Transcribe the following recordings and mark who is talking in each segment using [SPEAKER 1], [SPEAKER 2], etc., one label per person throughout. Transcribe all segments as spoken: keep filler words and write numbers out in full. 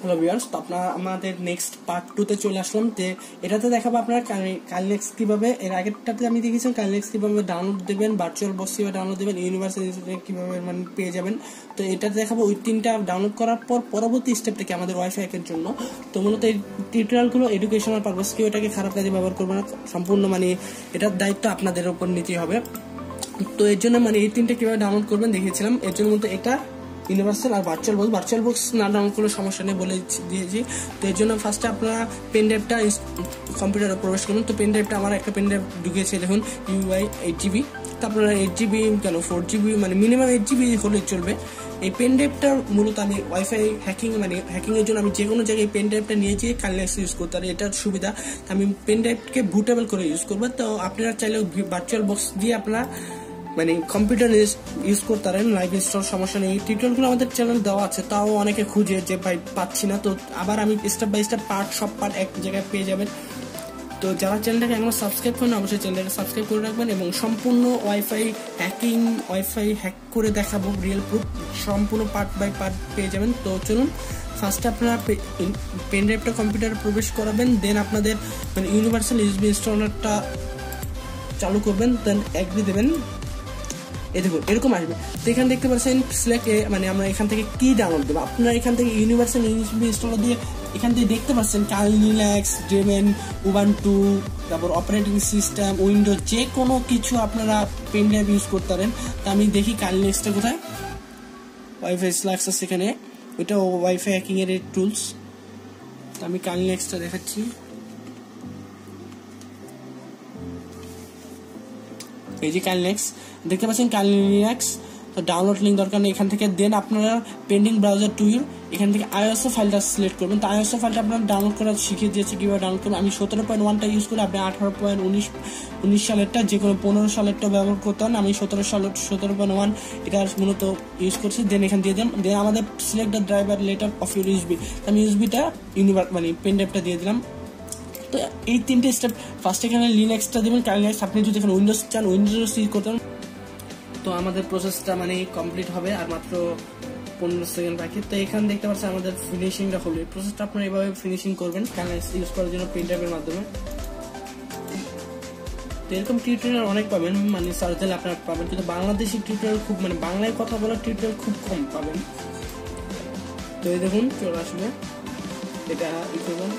[SPEAKER 1] Hello viewers, তো আপনারা আমাদের নেক্সট পার্ট টু তে চলে আসলাম। যে এটাতে দেখাবো আপনারা কাইনেক্স কিভাবে, এর আগেরটাতে আমি দেখেছিলাম কাইনেক্স কিভাবে ডাউনলোড দেবেন, ভার্চুয়াল বক্স কিভাবে ডাউনলোড দেবেন, ইউনিভার্সাল কিভাবে মানে পেয়ে যাবেন। তো এটাতে দেখাবো ওই তিনটা ডাউনলোড করার পর পরবর্তী স্টেপটা কি আমাদের ওয়াইফাই এর জন্য। তো মূলত এই টিউটোরিয়ালগুলো এডুকেশনাল পারপাস, কেউ এটাকে খারাপ কাজে ব্যবহার করবে না, সম্পূর্ণ মানে এটার দায়িত্ব আপনাদের উপর নিতে হবে। তো এর জন্য মানে এই তিনটা কিভাবে ডাউনলোড করবেন দেখিয়েছিলাম। এর জন্য মূলত এটা ইউনিভার্সাল আর ভার্চুয়াল বক্স, ভার্চুয়াল বক্স না ডাউনলোড করলে সমস্যা নেই বলে দিয়েছি। তো এর জন্য ফার্স্টে আপনারা পেন ড্রাইভটা কম্পিউটারে প্রবেশ করবেন। তো পেন ড্রাইভটা আমার একটা পেন ড্রাইভ ঢুকেছে দেখুন, ইউআই এইট জিবি। তো আপনারা এইট জিবি কেন ফোর জিবি মানে মিনিমাম এইট জিবি হলে চলবে। এই পেন ড্রাইভটা মূলত আমি ওয়াইফাই হ্যাকিং মানে হ্যাকিং এর জন্য আমি যে কোনো জায়গায় পেন ড্রাইভটা নিয়ে যেয়ে কাইনেক্স ইউজ করতে পারি, এটার সুবিধা। আমি পেন ড্রাইভকে বুটেবল করে ইউজ করবো। তো আপনারা চাইলে ভার্চুয়াল বক্স দিয়ে আপনারা মানে কম্পিউটার ইউজ করতে পারেন, লাইভ ইনস্টল সমস্যা নেই। টিউটোরিয়ালগুলো আমাদের চ্যানেল দেওয়া আছে, তাও অনেকে খুঁজে যে ভাই পাচ্ছি না। তো আবার আমি স্টেপ বাই স্টেপ পার্ট সব পার্ট এক জায়গায় পেয়ে যাবেন। তো যারা চ্যানেলটাকে এখনো সাবস্ক্রাইব করেন অবশ্যই চ্যানেলটাকে সাবস্ক্রাইব করে রাখবেন, এবং সম্পূর্ণ ওয়াইফাই হ্যাকিং ওয়াইফাই হ্যাক করে দেখাবো, রিয়েল প্রুফ সম্পূর্ণ পার্ট বাই পার্ট পেয়ে যাবেন। তো চলুন ফার্স্টে আপনারা পেন ড্রাইভটা কম্পিউটারে প্রবেশ করাবেন, দেন আপনাদের মানে ইউনিভার্সাল ইউএসবি ইনস্টলারটা চালু করবেন, দেন এগ্রি দেবেন। এই দেখুন এরকম আসবে। তো এখানে দেখতে পাচ্ছেন সিলেক্ট, মানে আমরা এখান থেকে কি ডাউনলোড দেবো। আপনারা এখান থেকে ইউনিভার্সাল ইউএসবি ইনস্টলার দিয়ে এখান থেকে দেখতে পাচ্ছেন কালি লিনাক্স, ডেমন, উবান্টু, তারপর অপারেটিং সিস্টেম, উইন্ডোজ, যে কোনো কিছু আপনারা পেন ড্রাইভ ইউজ করতে পারেন। তো আমি দেখি কালি লিনাক্সটা কোথায়, ওয়াইফাই স্ল্যাক্স আছে এখানে, ওইটা ওয়াইফাই হ্যাকিং এর টুলস। তো আমি কালি লিনাক্সটা দেখাচ্ছি। এই যে কাইনেক্স দেখতে পাচ্ছেন, কাইনেক্স। তো ডাউনলোড লিঙ্ক দরকার নেই এখান থেকে। দেন আপনারা পেন্ডিং ব্রাউজার টু ইউর এখান থেকে আইওএসও ফাইলটা সিলেক্ট করবেন। তো আইওএসও ফাইলটা আপনারা ডাউনলোড করা শিখিয়ে দিয়েছি কীভাবে ডাউনলোড করবেন। আমি সতেরো পয়েন্ট ওয়ানটা ইউজ করি, আপনি আঠারো পয়েন্ট উনিশ উনিশ সালেরটা যে কোনো পনেরো সালেরটা ব্যবহার করতে হন। আমি সতেরো সালের সতেরো পয়েন্ট ওয়ান এটা মূলত ইউজ করছি। দেন এখান দিয়ে দিলাম। দেন আমাদের select the driver letter of your USB, আমি ইউএসবিটা ইউনিভার মানে পেন ড্রাইভটা দিয়ে দিলাম। তো এই তিনটে স্টেপ, ফার্স্ট এখানে লিনাক্সটা দেবেন, কাইনেক্স। আপনি যদি এখানে উইন্ডোজ চান উইন্ডোজ ইউজ করতে পারেন। তো আমাদের প্রসেসটা মানে কমপ্লিট হবে আর মাত্র পনেরো সেকেন্ড বাকি। তো এখানে দেখতে পাচ্ছেন আমাদের ফিনিশিংটা হলো। এই প্রসেসটা আপনারা এইভাবে ফিনিশিং করবেন কাইনেক্স ইউজ করার জন্য পেন ড্রাইভের মাধ্যমে। তো এরকম টিউটোরিয়াল অনেক পাবেন, মানে সার্চ দিলে আপনারা পাবেন, কিন্তু বাংলাদেশি টিউটোরিয়াল খুব মানে বাংলায় কথা বলার টিউটোরিয়াল খুব কম পাবেন। তো এই দেখুন চলে আসবে, এটা ই করবেন।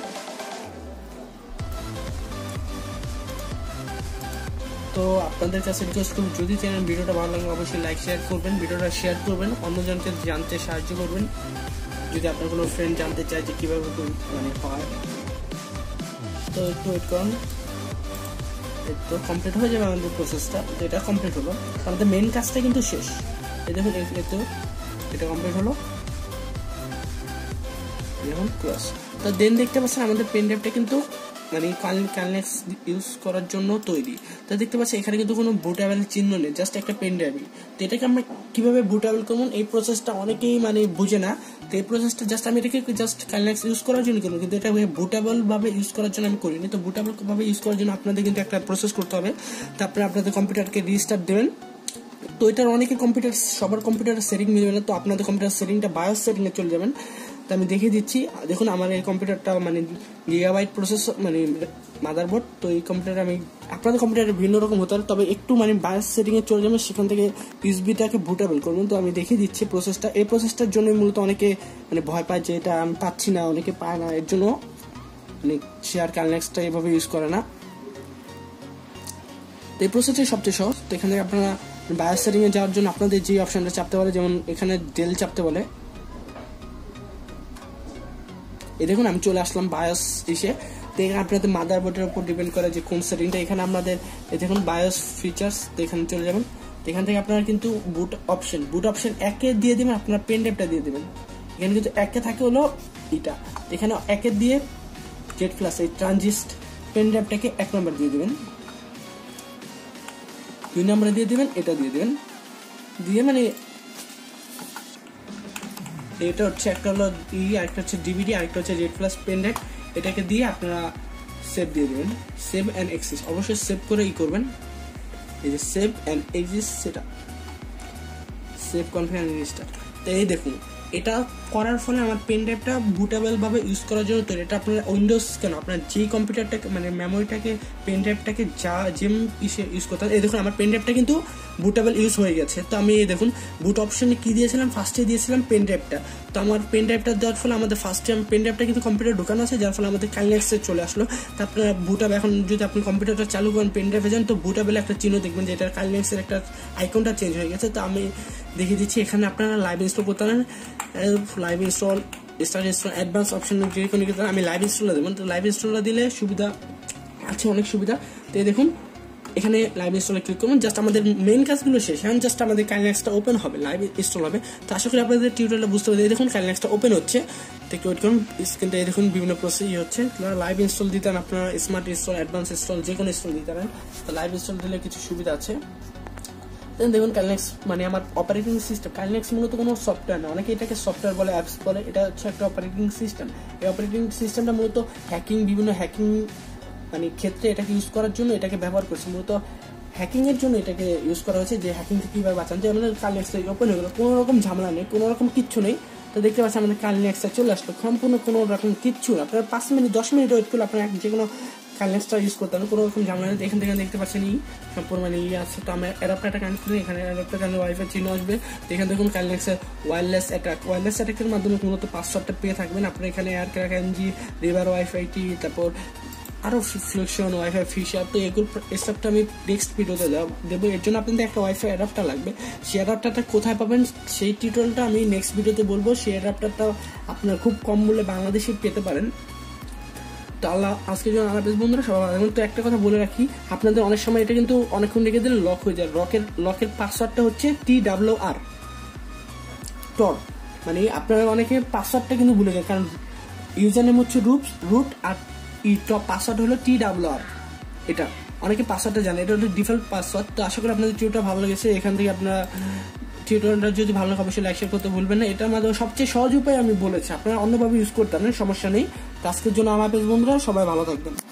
[SPEAKER 1] তো আপনাদের কাছে রিকোয়েস্ট করুন, যদি চ্যানেল ভিডিওটা ভালো লাগে অবশ্যই লাইক শেয়ার করবেন, ভিডিওটা শেয়ার করবেন, অন্যজনকে জানতে সাহায্য করবেন। যদি আপনার কোনো ফ্রেন্ড জানতে চায় যে কীভাবে মানে হয়, তো একটু ওয়েট করুন। তো কমপ্লিট হয়ে যাবে আমাদের প্রসেসটা। তো এটা কমপ্লিট হলো, আমাদের মেন কাজটা কিন্তু শেষ। এই দেখুন তো এটা কমপ্লিট হলো, দেখুন ক্লোজ। তো দেন দেখতে পাচ্ছেন আমাদের পেন ড্রাইভটা কিন্তু মানে কাইনেক্স ইউজ করার জন্য তৈরি। তো দেখতে পাচ্ছি এখানে কিন্তু কোনো বুটেবল চিহ্ন নেই, জাস্ট একটা পেন ড্রাইভই। তো এটাকে আমরা কিভাবে বুটেবল করবো, এই প্রসেসটা অনেকেই মানে বুঝে না। তো এই প্রসেসটা জাস্ট আমি এটাকে জাস্ট কাইনেক্স ইউজ করার জন্য করবো, কিন্তু এটা বুটেবল ভাবে ইউজ করার জন্য আমি করিনি। তো বুটেবল ভাবে ইউজ করার জন্য আপনাদের কিন্তু একটা প্রসেস করতে হবে। তারপরে আপনাদের কম্পিউটারকে রিস্টার্ট দেবেন। তো এটার অনেকের কম্পিউটার সবার কম্পিউটারের সেটিং মিলবে না। তো আপনাদের কম্পিউটার সেটিংটা বায়োস সেটিং এ চলে যাবেন। তো আমি দেখিয়ে দিচ্ছি, দেখুন আমার এই কম্পিউটারটা মানে গিগাবাইট প্রসেসর মানে মাদারবোর্ড। তো এই কম্পিউটার আমি আপনাদের কম্পিউটারে ভিন্ন রকম হতে পারে, তবে একটু মানে বায়োস সেটিং এ চলে যাবেন, সেখান থেকে ইউএসবিটাকে বুটেবল করবেন। তো আমি দেখিয়ে দিচ্ছি প্রসেসটা। এই প্রসেসটার জন্য মূলত অনেকে মানে ভয় পায় যে এটা আমি পাচ্ছি না, অনেকে পায় না, এর জন্য মানে শেয়ার কাইনেক্সটা এভাবে ইউজ করে না। তো এই প্রসেসটাই সবচেয়ে সহজ। তো এখানে আপনারা বায়োস সেটিং এ যাওয়ার জন্য আপনাদের যে অপশনটা চাপতে বলে, যেমন এখানে ডেল চাপতে বলে, এই দেখুন আমি চলে আসলাম বায়োস এসে। তো এখানে আপনাদের মাদারবোর্ডের উপর ডিপেন্ড করে যে কোন সেটিংটা। এখানে আপনাদের এই দেখুন বায়োস ফিচার্স, তো এখানে চলে যাবেন। তো এখান থেকে আপনারা কিন্তু বুট অপশন বুট অপশন একে দিয়ে দেবেন, আপনারা পেন ড্রাইভটা দিয়ে দেবেন। এখানে কিন্তু একে থাকে হলো এটা, এখানে একে দিয়ে জেড প্লাস এই ট্রানজিস্ট পেন ড্রাইভটাকে এক নম্বর দিয়ে দেবেন, দুই নম্বরে দিয়ে দেবেন, এটা দিয়ে দেবেন, দিয়ে মানে এটা হচ্ছে একটা হলো ই, আরেকটা হচ্ছে ডিভিডি, আরেকটা হচ্ছে জেড প্লাস পেন ড্রাইভ। এটাকে দিয়ে আপনারা সেভ দিয়ে দেবেন, সেভ অ্যান্ড এক্সিস। অবশ্যই সেভ করে ই করবেন, এই যে সেভ অ্যান্ড এক্সিস, সেটা সেভ কনফিগারেশন রেজিস্টার। তো এই দেখুন এটা করার ফলে আমার পেন ড্রাইভটা বুটেবল ভাবে ইউজ করার জন্য তৈরি। এটা আপনার উইন্ডোজ কেন আপনার যেই কম্পিউটারটাকে মানে মেমোরিটাকে পেন ড্রাইভটাকে যা যেম ইসে ইউজ করতে হয়। এই দেখুন আমার পেন ড্রাইভটা কিন্তু বুটেবল ইউজ হয়ে গেছে। তো আমি এই দেখুন বুট অপশনে কি দিয়েছিলাম, ফার্স্টে দিয়েছিলাম পেন ড্রাইভটা। তো আমার পেন ড্রাইভটা দেওয়ার ফলে আমাদের ফার্স্টে পেন ড্রাইভটা কিন্তু কম্পিউটার ঢোকানো আছে, যার ফলে আমাদের কাইনেক্সে চলে আসলো। তারপরে বুটাব এখন যদি আপনি কম্পিউটারটা চালু করেন পেন ড্রাইভে যান, তো বুটাবেলে একটা চিহ্ন দেখবেন যে এটার কাইনেক্সের একটা আইকনটা চেঞ্জ হয়ে গেছে। তো আমি দেখিয়ে দিচ্ছি, এখানে আপনারা লাইভ ইনস্টল করতে পারেন, live install start install advance option যে কোনো কিছু আমি লাইভ ইনস্টলটা দেবেন। তো লাইভ ইনস্টলটা দিলে সুবিধা আছে, অনেক সুবিধা। তো দেখুন এখানে লাইভ ইনস্টলে ক্লিক করবেন, জাস্ট আমাদের মেইন কাজগুলো শেষ, এখন জাস্ট আমাদের কাইনেক্সটা ওপেন হবে, লাইভ ইনস্টল হবে। তো আশা করি আপনাদের টিউটোরিয়ালটা বুঝতে পারবেন। দেখুন কাইনেক্সটা ওপেন হচ্ছে, তো একটু ওয়েট করুন, স্ক্রিনটা দেখুন বিভিন্ন প্রসেস হচ্ছে। লাইভ ইনস্টল দিতে আপনারা স্মার্ট ইনস্টল, অ্যাডভান্স ইনস্টল যে কোনো ইনস্টল দিতে পারেন। তো লাইভ ইনস্টল দিলে কিছু সুবিধা আছে। দেখুন কাইনেক্স মানে আমার অপারেটিং সিস্টেম, কাইনেক্স মূলত কোনো সফটওয়্যার না, অনেকে এটাকে সফটওয়্যার বলে, অ্যাপস বলে, এটা হচ্ছে একটা অপারেটিং সিস্টেম। এই অপারেটিং সিস্টেমটা মূলত হ্যাকিং, বিভিন্ন হ্যাকিং মানে ক্ষেত্রে এটাকে ইউজ করার জন্য এটাকে ব্যবহার করছে, মূলত হ্যাকিং এর জন্য এটাকে ইউজ করা হয়েছে, যে হ্যাকিং থেকে কীভাবে বাঁচান। যে আমাদের কাইনেক্সটা ওপেন হয়ে গেলো, কোনো রকম ঝামেলা নেই, কোনো রকম কিচ্ছু নেই। তো দেখতে পাচ্ছি আমাদের কাইনেক্সটা চলে আসলো, সম্পূর্ণ কোনো রকম কিচ্ছু না। আপনার পাঁচ মিনিট দশ মিনিট ওয়েট করলে আপনার যে কোনো কাইনেক্সটা ইউজ করতে হবে, কোনো রকম ঝামেলা নেই। এখান থেকে দেখতে পাচ্ছেন ই সম্পূর্ণ মানে ইয়ে আছে। তো আমি অ্যাডাপ্টারটা কানেক্ট করি, এখানে অ্যাডাপ্টার কারণে ওয়াইফাই চিহ্ন আসবে। তো এখানে দেখুন কাইনেক্সের ওয়্যারলেস অ্যাটাক, ওয়্যারলেস অ্যাটাকের মাধ্যমে মূলত পাসওয়ার্ডটা পেয়ে থাকবেন আপনার। এখানে air crack NG, Reaver Wifite, তারপর আরও ফ্লেকশন, ওয়াইফাই ফিশার। তো এগুলো স্টাফটা আমি নেক্সট ভিডিওতে দেবো। এর জন্য আপনাদের একটা ওয়াইফাই অ্যাডাপ্টার লাগবে। সেই অ্যাডাপ্টারটা কোথায় পাবেন সেই টিউটোরিয়ালটা আমি নেক্সট ভিডিওতে বলবো। সেই অ্যাডাপ্টারটা আপনার খুব কম মূল্যে বাংলাদেশে পেতে পারেন। তো আল্লাহ আজকের জন্য আল্লাহ বন্ধুরা সবাই। এখন তো একটা কথা বলে রাখি, আপনাদের অনেক সময় এটা কিন্তু অনেকক্ষণ রেখে দিলে লক হয়ে যায়। লকের লকের পাসওয়ার্ডটা হচ্ছে টি ডাব্লিউ আর টর, মানে আপনারা অনেকে পাসওয়ার্ডটা কিন্তু ভুলে যায়, কারণ ইউজার নেম হচ্ছে রুট রুট আর ই টপ পাসওয়ার্ড হলো টি ডাব্লিউ আর। এটা অনেকে পাসওয়ার্ডটা জানে, এটা হলো ডিফল্ট পাসওয়ার্ড। তো আশা করি আপনাদের টিউটোরিয়ালটা ভালো লেগেছে। এখান থেকে আপনারা টিউটোরিয়ালটা যদি ভালো লাগে অবশ্যই লাইক শেয়ার করতে ভুলবেন না। এটার মাধ্যমে সবচেয়ে সহজ উপায় আমি বলেছি, আপনারা অন্যভাবে ইউজ করতে পারেন, সমস্যা নেই। তো আজকের জন্য আমার বন্ধুরা সবাই ভালো থাকবেন।